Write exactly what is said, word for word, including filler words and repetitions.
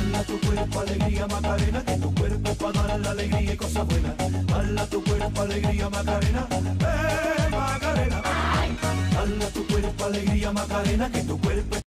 Bala tu cuerpo, alegría, Macarena, que tu cuerpo para dar la alegría y cosas buenas. Bala tu cuerpo, alegría, Macarena, eh, Macarena. Bala tu cuerpo, alegría, Macarena, que tu cuerpo